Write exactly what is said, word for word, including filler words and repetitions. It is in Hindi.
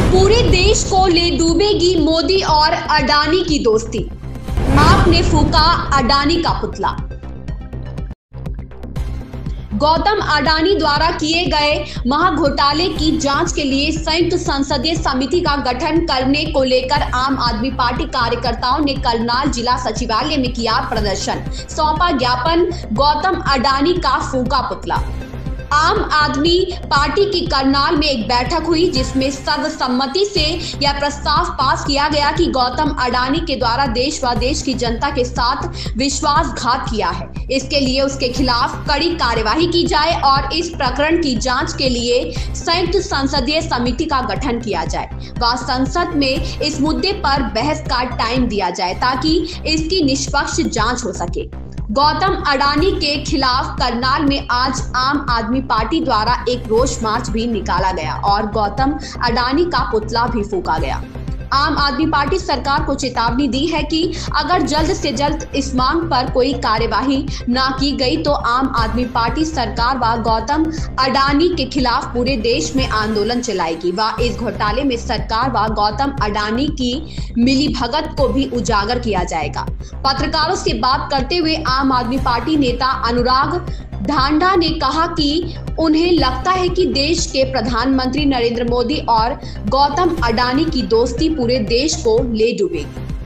पूरे देश को ले डूबेगी मोदी और अडानी की दोस्ती। आपने फूका अडानी का पुतला। गौतम अडानी द्वारा किए गए महाघोटाले की जांच के लिए संयुक्त संसदीय समिति का गठन करने को लेकर आम आदमी पार्टी कार्यकर्ताओं ने करनाल जिला सचिवालय में किया प्रदर्शन। सौंपा ज्ञापन, गौतम अडानी का फूका पुतला। आम आदमी पार्टी की करनाल में एक बैठक हुई जिसमें सर्वसम्मति से यह प्रस्ताव पास किया गया कि गौतम अडानी के द्वारा देश व देश की जनता के साथ विश्वासघात किया है। इसके लिए उसके खिलाफ कड़ी कार्यवाही की जाए और इस प्रकरण की जांच के लिए संयुक्त संसदीय समिति का गठन किया जाए व संसद में इस मुद्दे पर बहस का टाइम दिया जाए ताकि इसकी निष्पक्ष जांच हो सके। गौतम अडानी के खिलाफ करनाल में आज आम आदमी पार्टी द्वारा एक रोष मार्च भी निकाला गया और गौतम अडानी का पुतला भी फूका गया। आम आदमी पार्टी सरकार को चेतावनी दी है कि अगर जल्द से जल्द इस मांग पर कोई कार्यवाही न की गई तो आम आदमी पार्टी सरकार व गौतम अडानी के खिलाफ पूरे देश में आंदोलन चलाएगी व इस घोटाले में सरकार व गौतम अडानी की मिलीभगत को भी उजागर किया जाएगा। पत्रकारों से बात करते हुए आम आदमी पार्टी नेता अनुराग ढांडा ने कहा कि उन्हें लगता है कि देश के प्रधानमंत्री नरेंद्र मोदी और गौतम अडानी की दोस्ती पूरे देश को ले डूबेगी।